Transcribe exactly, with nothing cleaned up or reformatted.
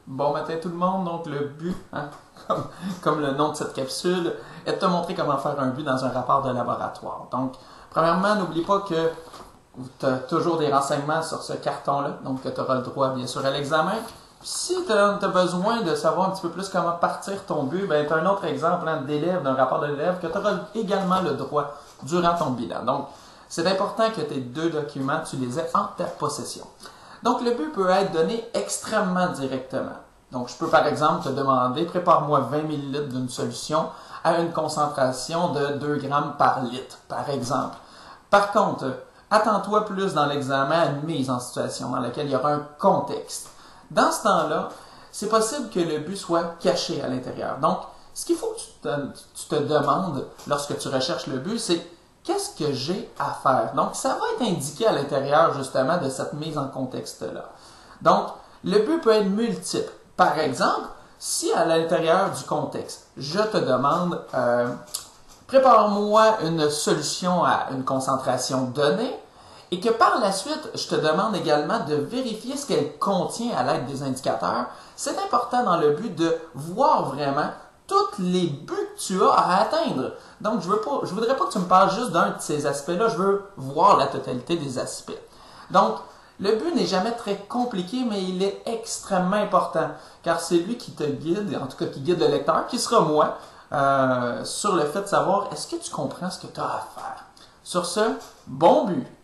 Bon matin tout le monde, donc le but, hein, comme, comme le nom de cette capsule, est de te montrer comment faire un but dans un rapport de laboratoire. Donc, premièrement, n'oublie pas que tu as toujours des renseignements sur ce carton-là, donc que tu auras le droit bien sûr à l'examen. Puis si tu as, as besoin de savoir un petit peu plus comment partir ton but, ben, tu as un autre exemple hein, d'élève, d'un rapport de l'élève, que tu auras également le droit durant ton bilan. Donc, c'est important que tes deux documents, tu les aies en ta possession. Donc, le but peut être donné extrêmement directement. Donc, je peux par exemple te demander, prépare-moi vingt millilitres d'une solution à une concentration de deux grammes par litre, par exemple. Par contre, attends-toi plus dans l'examen à une mise en situation dans laquelle il y aura un contexte. Dans ce temps-là, c'est possible que le but soit caché à l'intérieur. Donc, ce qu'il faut que tu te, tu te demandes lorsque tu recherches le but, c'est qu'est-ce que j'ai à faire? Donc, ça va être indiqué à l'intérieur, justement, de cette mise en contexte-là. Donc, le but peut être multiple. Par exemple, si à l'intérieur du contexte, je te demande, euh, prépare-moi une solution à une concentration donnée, et que par la suite, je te demande également de vérifier ce qu'elle contient à l'aide des indicateurs, c'est important dans le but de voir vraiment tous les buts que tu as à atteindre. Donc, je ne voudrais pas que tu me parles juste d'un de ces aspects-là, je veux voir la totalité des aspects. Donc, le but n'est jamais très compliqué, mais il est extrêmement important, car c'est lui qui te guide, en tout cas qui guide le lecteur, qui sera moi, euh, sur le fait de savoir est-ce que tu comprends ce que tu as à faire. Sur ce, bon but!